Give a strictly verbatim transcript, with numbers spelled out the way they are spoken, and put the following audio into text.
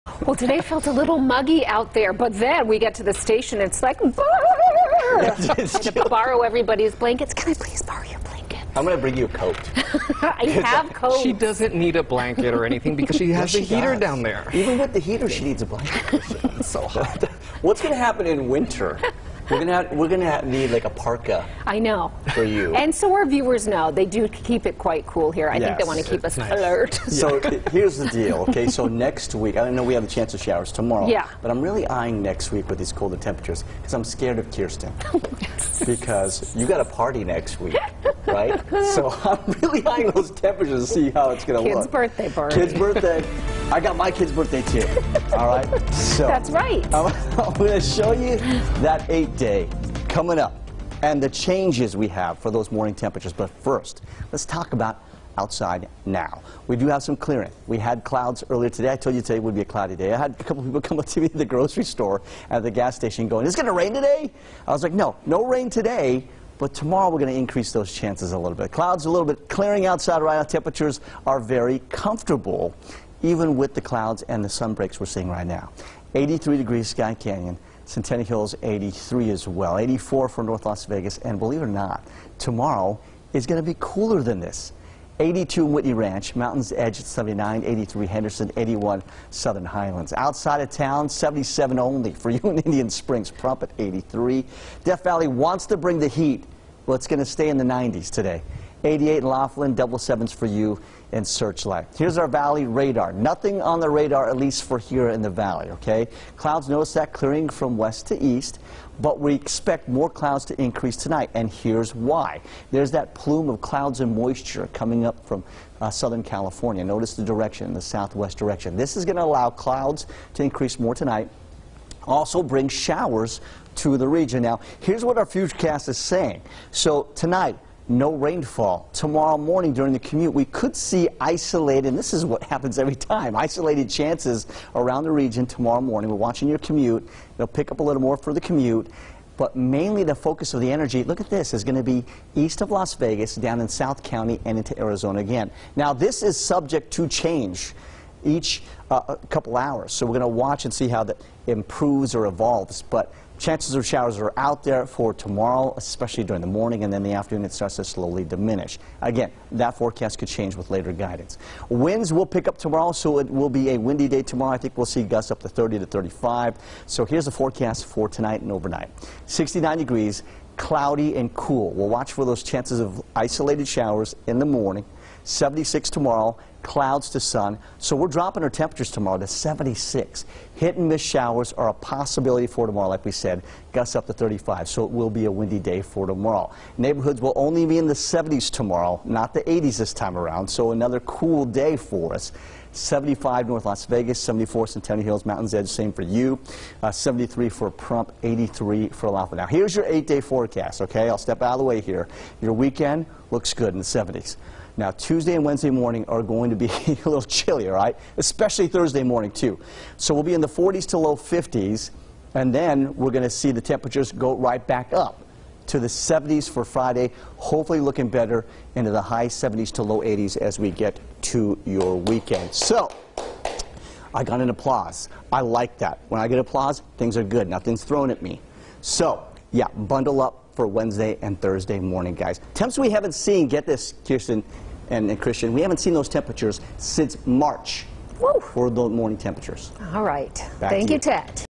Well, today felt a little muggy out there, but then we get to the station, it's like, I had to borrow everybody's blankets. Can I please borrow your blanket? I'm going to bring you a coat. I have coats. She doesn't need a blanket or anything because she has Yes, the she heater does. down there. Even with the heater, she needs a blanket. It's so hot. What's going to happen in winter? We're gonna have, we're gonna have, need like a parka. I know. For you. And so our viewers know they do keep it quite cool here. I think they Yes. want to keep us nice. alert. So i- here's the deal, okay? So next week, I know we have a chance of showers tomorrow. Yeah. But I'm really eyeing next week with these colder temperatures because I'm scared of Kirsten. Because you got a party next week, right? So I'm really eyeing those temperatures to see how it's gonna Kid's look. birthday party. Kid's birthday. I got my kid's birthday too. All right. So That's right. I'm, I'm going to show you that eight day coming up and the changes we have for those morning temperatures. But first, let's talk about outside now. We do have some clearing. We had clouds earlier today. I told you today would be a cloudy day. I had a couple people come up to me at the grocery store at the gas station going, "Is it going to rain today?" I was like, no, no rain today. But tomorrow we're going to increase those chances a little bit. Clouds a little bit clearing outside right now. Temperatures are very comfortable, even with the clouds and the sun breaks we're seeing right now. eighty-three degrees Sky Canyon. Centennial Hills eighty-three as well. eighty-four for North Las Vegas. And believe it or not, tomorrow is going to be cooler than this. eighty-two Whitney Ranch, Mountains Edge at seventy-nine, eighty-three Henderson, eighty-one Southern Highlands. Outside of town, seventy-seven only for you in Indian Springs. Prump at eighty-three. Death Valley wants to bring the heat. Well, it's going to stay in the nineties today. eighty-eight in Laughlin, double sevens for you in Searchlight. Here's our valley radar. Nothing on the radar, at least for here in the valley, okay? Clouds, notice that clearing from west to east, but we expect more clouds to increase tonight, and here's why. There's that plume of clouds and moisture coming up from uh, Southern California. Notice the direction, the southwest direction. This is going to allow clouds to increase more tonight. Also bring showers to the region. Now, here's what our futurecast is saying. So tonight, no rainfall. Tomorrow morning during the commute, we could see isolated, and this is what happens every time, isolated chances around the region tomorrow morning. We're watching your commute. It'll pick up a little more for the commute. But mainly the focus of the energy, look at this, is going to be east of Las Vegas, down in South County, and into Arizona again. Now, this is subject to change each uh, couple hours. So we're going to watch and see how that improves or evolves. But chances of showers are out there for tomorrow, especially during the morning, and then the afternoon it starts to slowly diminish. Again, that forecast could change with later guidance. Winds will pick up tomorrow, so it will be a windy day tomorrow. I think we'll see gusts up to thirty to thirty-five. So here's the forecast for tonight and overnight. sixty-nine degrees, cloudy and cool. We'll watch for those chances of isolated showers in the morning. seventy-six tomorrow, clouds to sun. So we're dropping our temperatures tomorrow to seventy-six. Hit and miss showers are a possibility for tomorrow, like we said. Gusts up to thirty-five, so it will be a windy day for tomorrow. Neighborhoods will only be in the seventies tomorrow, not the eighties this time around, so another cool day for us. seventy-five North Las Vegas, seventy-four Centennial Hills, Mountains Edge, same for you. Uh, seventy-three for Prump, eighty-three for Laughlin. Now, here's your eight-day forecast, okay? I'll step out of the way here. Your weekend looks good in the seventies. Now, Tuesday and Wednesday morning are going to be a little chilly, all right? Especially Thursday morning, too. So we'll be in the forties to low fifties, and then we're going to see the temperatures go right back up to the seventies for Friday, hopefully looking better into the high seventies to low eighties as we get to your weekend. So, I got an applause. I like that. When I get applause, things are good. Nothing's thrown at me. So, yeah, bundle up for Wednesday and Thursday morning, guys. Temps we haven't seen, get this, Kirsten and, and Christian, we haven't seen those temperatures since March. Woo. For the morning temperatures. All right. Back Thank to you, you. Ted.